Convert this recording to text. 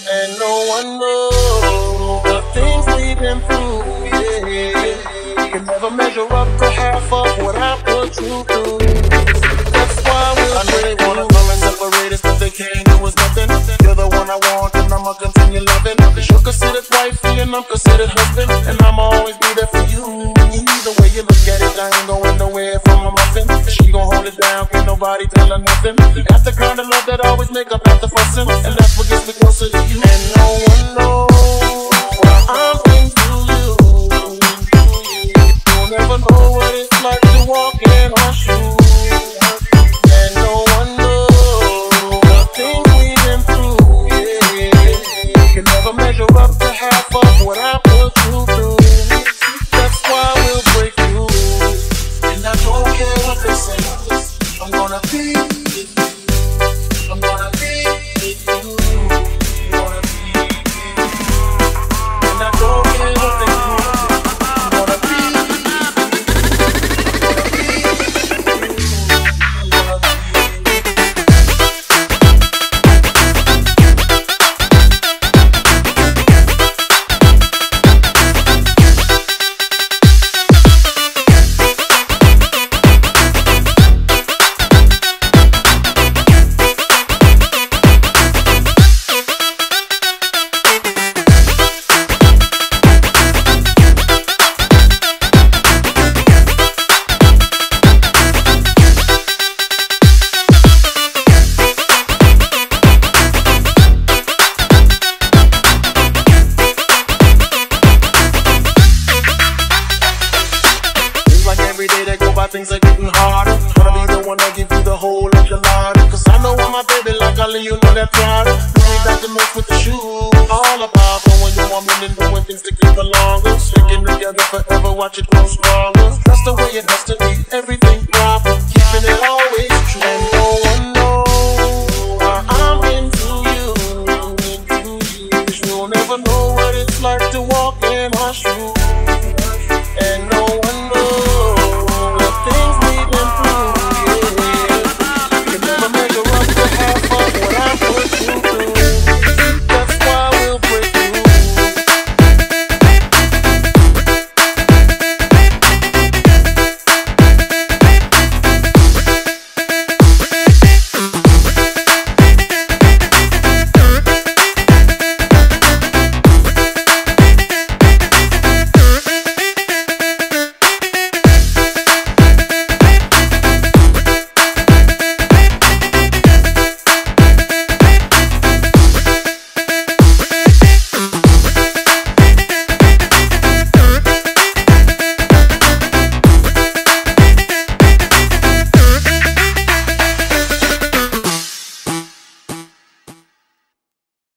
And no one knows the things we've been through, yeah. Can never measure up to half of what I put you through. That's why I know they wanna come and separate us, but they can't do us nothing. You're the one I want, and I'ma continue loving. You're considered wifey, and I'm considered husband, and I'ma always be there for you. Either way you look at it, I ain't going nowhere from a muffin. She gon' hold it down, can't nobody tell her nothing. That's the kind of love that always make up after fussing, and that's what gets me closer to you. And no one knows what I'm into you. You'll never know what it's like to walk in her shoes. And no one knows the things we've been through, yeah. Can never measure up to half of what I put you through. That's why we'll break through. And I don't care what they say, I'm gonna be with you. I'm gonna be with you. I'm gonna be with you. And I don't care what they do, I'm gonna be with you. I'm gonna be with you. I'm gonna be with you. Things are getting harder. Wanna be the one that give you the whole enchilada. Cause I know I'm my baby like Ali, you know that Prada. Bring me back to mix with the shoes. All about when you want me and doing things to keep it longer. Sticking together forever, watch it grow stronger. That's the way it has to be, everything proper. Keeping it all